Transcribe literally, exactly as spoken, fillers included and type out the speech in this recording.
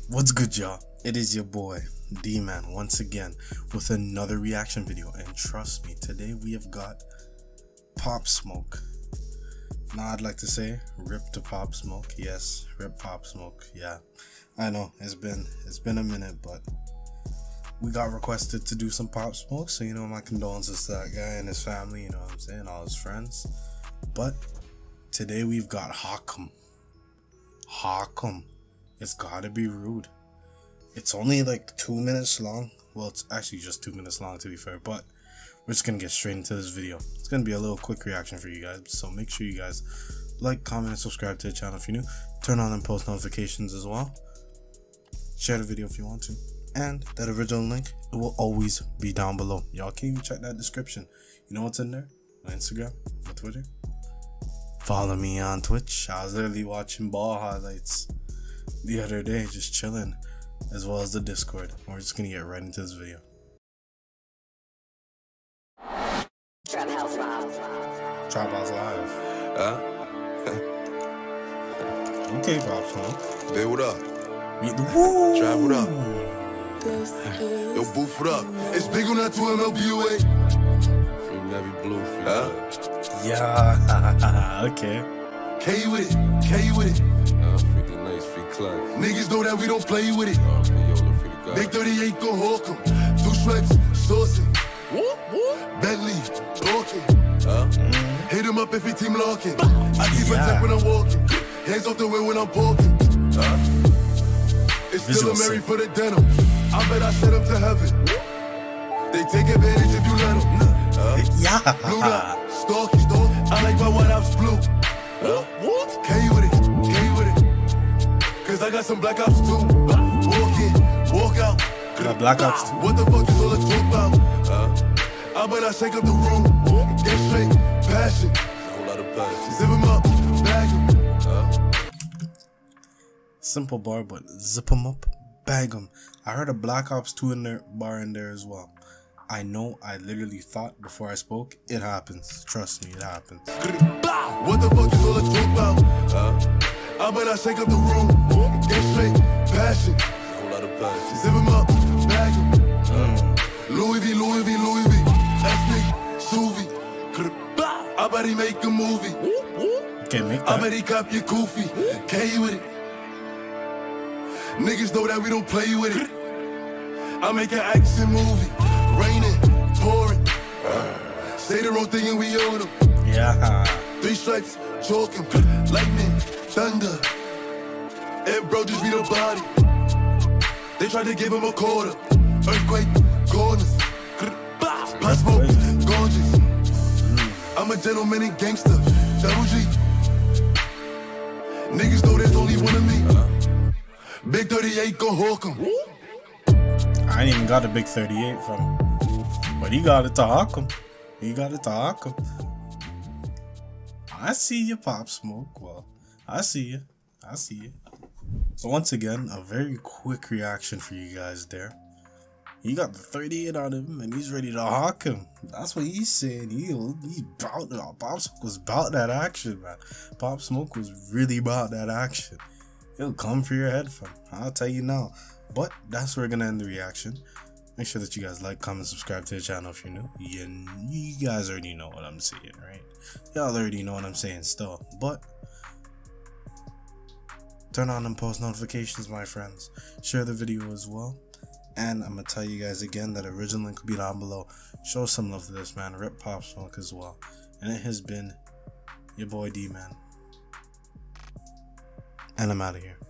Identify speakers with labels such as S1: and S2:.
S1: What's good, y'all? It is your boy D-Man once again with another reaction video, and trust me, today we have got Pop Smoke. Now I'd like to say rip to Pop Smoke. Yes, rip Pop Smoke. Yeah, I know it's been it's been a minute, but we got requested to do some Pop Smoke, so you know, my condolences to that guy and his family, you know what I'm saying, all his friends. But today we've got Hakim. Hakim. It's gotta be rude. It's only like two minutes long. Well, it's actually just two minutes long, to be fair, but we're just gonna get straight into this video. It's gonna be a little quick reaction for you guys, so make sure you guys like, comment, and subscribe to the channel if you're new. Turn on and post notifications as well. Share the video if you want to, and that original link, it will always be down below. Y'all can even check that description. You know what's in there? My Instagram, my Twitter. Follow me on Twitch. I was literally watching ball highlights the other day, just chilling, as well as the Discord. We're just gonna get right into this video.
S2: Trap House Live.
S1: Trap House Live.
S3: Huh?
S1: Okay, Pop Smoke.
S3: Babe, what up?
S1: Meet the woo.
S3: Trap, what up? Yo, Boof, what up? It's big on that two M L B U A. Free Navy Blue, free huh?
S1: Yeah, okay.
S3: K with it, K with it.
S4: Uh, free nice, free club.
S3: Niggas know that we don't play with it.
S4: Uh, free Yola, free the guy.
S3: Big thirty-eight, go hawk 'em. Two shreds, saucing. Bentley, talking.
S4: Huh?
S3: Hit him up if he team locking. I keep
S1: Yeah.
S3: a tech when I'm walking. Hands off the way when I'm parking. Huh? It's still
S1: Visual
S3: a Mary
S1: sick.
S3: for the denim. I bet I send him to heaven. They take advantage if you let them. Huh?
S1: Yeah.
S3: Blue dot, stalking. I like my White House blue.
S4: Huh?
S3: K with it, K with it. Cause I got some black ops too. Walk in, walk out.
S1: Got Black Ops too.
S3: What the fuck is all the talk about? Huh? I bet I shake up the room. Get straight, passion.
S4: A whole lot of passion.
S3: Zip him up, bag him.
S4: Huh?
S1: Simple bar, but zip them up, bag them. I heard a Black Ops two in there, bar in there as well. I know, I literally thought before I spoke. It happens. Trust me, it happens.
S3: What the fuck is all the talk about? Huh? I bet I shake up the room. Get straight, passion.
S4: A whole lot of passion.
S3: Zip him up, bag him. Louis V, Louis V, Louis V. That's me, Suvi. I bet he make a movie.
S1: Okay, make
S3: I bet
S1: that.
S3: he cop your goofy. K with it. Niggas know that we don't play with it. I make an action movie. Raining, pouring. Say the wrong thing and we own them.
S1: Yeah.
S3: Three stripes, choking. Lightning, thunder. And bro just beat a body. They tried to give him a quarter. Earthquake, corners. Pop Smoke, gorgeous. I'm a gentleman and gangster. Double G. Niggas know there's only one of me. Big thirty-eight, go hawk 'em.
S1: I ain't even got a big thirty-eight from him, but he got it to Hakim. He got it to Hakim. I see you, Pop Smoke. Well, I see you. I see you. So once again, a very quick reaction for you guys there. He got the thirty-eight on him, and he's ready to hawk him. That's what he's saying. He he's about it. Pop Smoke was about that action, man. Pop Smoke was really about that action. He'll come for your head, fam. I'll tell you now. But that's where we're gonna end the reaction. Make sure that you guys like, comment, subscribe to the channel if you're new. You, you guys already know what I'm saying, right? Y'all already know what I'm saying still. But turn on and post notifications, my friends. Share the video as well. And I'm gonna tell you guys again that original link will be down below. Show some love to this man. Rip Pop Smoke as well. And it has been your boy D-Man. And I'm out of here.